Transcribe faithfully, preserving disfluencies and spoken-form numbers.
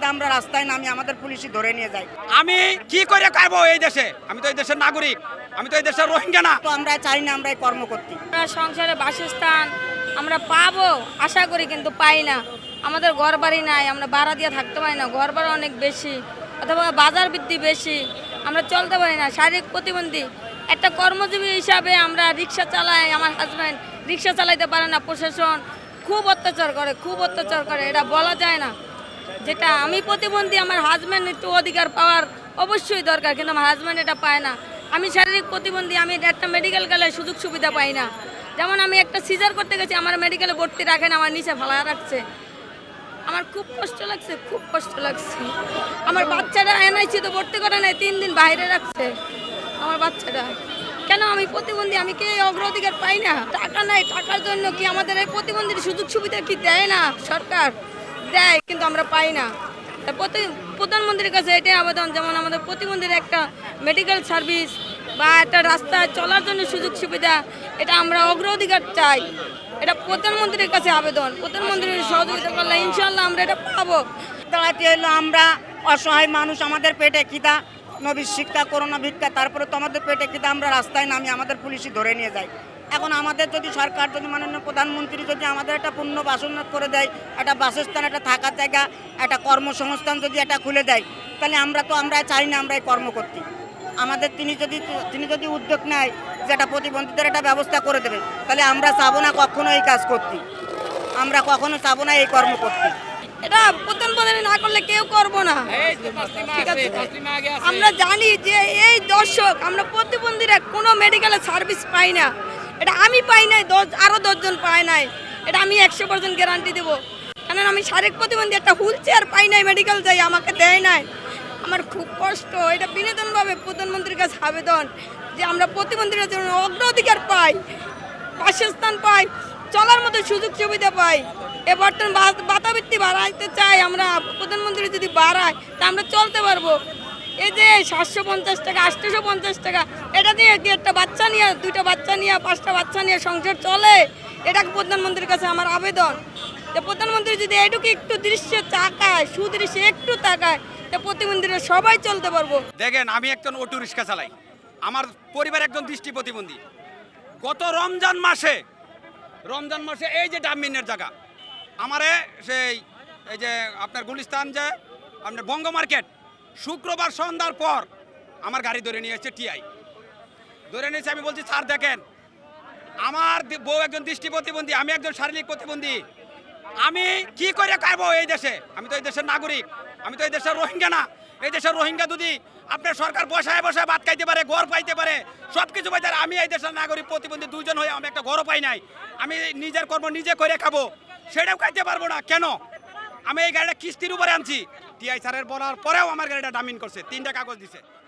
করতে আমরা রাস্তায় নামি, আমাদের পুলিশই ধরে নিয়ে যায়। আমি কি করে খাবো এই দেশে? আমি তো এই দেশের নাগরিক, আমি তো এই দেশের রোহিঙ্গা না। তো আমরা চাই না আমরা এই কর্ম করতে। আমরা সংসারে বাসস্থান আমরা পাবো আশা করি, কিন্তু পাই না। আমাদের ঘর বাড়ি নাই, আমরা ভাড়া দিয়ে থাকতে পারি না, ঘর ভাড়া অনেক বেশি, অথবা বাজার বৃদ্ধি বেশি, আমরা চলতে পারি না। শারীরিক প্রতিবন্ধী একটা কর্মজীবী হিসাবে আমরা রিক্সা চালাই, আমার হাজব্যান্ড রিক্সা চালাইতে পারে না। প্রশাসন খুব অত্যাচার করে, খুব অত্যাচার করে, এটা বলা যায় না। যেটা আমি প্রতিবন্ধী, আমার হাজব্যান্ড একটু অধিকার পাওয়ার অবশ্যই দরকার, কিন্তু আমার হাজব্যান্ড এটা পায় না। আমি শারীরিক প্রতিবন্ধী, আমি একটা মেডিকেল গেলে সুযোগ সুবিধা পাই না। যেমন আমি একটা সিজার করতে গেছি, আমার মেডিকেলে ভর্তি রাখেন, আমার নিচে ফালা রাখছে। আমার খুব কষ্ট লাগছে, খুব কষ্ট লাগছে। আমার বাচ্চাটা এনআইসি তো ভর্তি করে নাই, তিন দিন বাইরে রাখছে আমার বাচ্চাটা। কেন আমি প্রতিবন্ধী, আমি কি অগ্রাধিকার পাই না? টাকা নাই, টাকার জন্য কি আমাদের এই প্রতিবন্ধীর সুযোগ সুবিধা কি দেয় না? সরকার দেয়, কিন্তু আমরা পাই না। প্রধানমন্ত্রীর কাছে এটাই আবেদন, যেমন আমাদের প্রতিবন্ধীর একটা মেডিকেল সার্ভিস বা একটা রাস্তায় চলার জন্য সুযোগ সুবিধা, এটা আমরা অগ্রাধিকার চাই। এটা প্রধানমন্ত্রীর কাছে আবেদন, প্রধানমন্ত্রীর সহযোগিতা করলে ইনশাল্লাহ আমরা এটা পাবো। দাঁড়াতে হলো আমরা অসহায় মানুষ, আমাদের পেটে খিদা, নবীর শিক্ষা করোনা ভিক্ষা, তারপরে তো আমাদের পেটে খিদা, আমরা রাস্তায় নামি, আমাদের পুলিশই ধরে নিয়ে যায়। এখন আমাদের যদি সরকার, যদি মাননীয় প্রধানমন্ত্রী যদি আমাদের একটা পূর্ণ বাসস্থান করে দেয়, একটা বাসস্থান, একটা থাকার জায়গা, একটা কর্মসংস্থান যদি একটা খুলে দেয়, তাহলে আমরা তো আমরা চাই না আমরা এই কর্ম করতে। আমাদের তিনি যদি তিনি যদি উদ্যোগ নেয় যে একটা প্রতিবন্ধীদের একটা ব্যবস্থা করে দেবে, তাহলে আমরা চাবো না কখনো এই কাজ করতে, আমরা কখনো চাবো না এই কর্ম করতে। এটা প্রধানমন্ত্রী না করলে কেউ করবো না। ঠিক আছে, আমরা জানি যে এই দর্শক আমরা প্রতিবন্ধীরা কোনো মেডিকেলের সার্ভিস পাই না। এটা আমি পাই নাই, দশ আরও দশজন পায় নাই, এটা আমি একশো পার্সেন্ট গ্যারান্টি দেবো। কারণ আমি শারীরিক প্রতিবন্ধী, একটা হুইল চেয়ার পাই নাই, মেডিকেল যাই আমাকে দেয় নাই। আমার খুব কষ্ট। এটা বিনোদনভাবে প্রধানমন্ত্রীর কাছে আবেদন যে আমরা প্রতিবন্ধীরা যেন অগ্রাধিকার পাই, বাসস্থান পাই, চলার মতো সুযোগ সুবিধা পাই। এ বর্তমান বাতাবৃত্তি বাড়াইতে চাই আমরা, প্রধানমন্ত্রী যদি বাড়ায় তা আমরা চলতে পারবো। এই যে সাতশো পঞ্চাশ টাকা, আটশোশো পঞ্চাশ টাকা, এটা দিয়ে কি একটা বাচ্চা নিয়ে, দুইটা বাচ্চা নিয়ে, পাঁচটা বাচ্চা নিয়ে সংসার চলে? এটা প্রধানমন্ত্রীর কাছে আমার আবেদন যে প্রধানমন্ত্রী যদি এটুকু একটু দৃশ্য তাকায়, সুদৃশ্যে একটু তাকায়, তা প্রতিবন্ধীরা সবাই চলতে পারবো। দেখেন, আমি একজন অটো রিক্সা চালাই, আমার পরিবার একজন দৃষ্টি প্রতিবন্ধী। গত রমজান মাসে রমজান মাসে এই যে ডামিনের জায়গা, আমারে সেই এই যে আপনার গুলিস্তান যে আপনার বঙ্গ মার্কেট, শুক্রবার সন্ধ্যার পর আমার গাড়ি ধরে নিয়ে এসেছে টিআই, ধরে নিয়েছে। আমি বলছি স্যার দেখেন, আমার বউ একজন দৃষ্টি প্রতিবন্ধী, আমি একজন শারীরিক প্রতিবন্ধী, আমি কি করে খাবো এই দেশে? আমি তো এই দেশের নাগরিক, আমি তো এই দেশের রোহিঙ্গা না। এই দেশের রোহিঙ্গা যদি আপনার সরকার বসায় বসায় ভাত খাইতে পারে, ঘর পাইতে পারে, সব কিছু পাইতে পারে, আমি এই দেশের নাগরিক প্রতিবন্ধী দুইজন হয়ে আমি একটা ঘরও পাই নাই, আমি নিজের কর্ম নিজে করে খাবো, সেটাও খাইতে পারবো না। কেন? আমি এই গাড়িটা কিস্তির উপরে আনছি, টিআই স্যারের বলার পরেও আমার গাড়িটা ডামিন করছে, তিনটা কাগজ দিছে।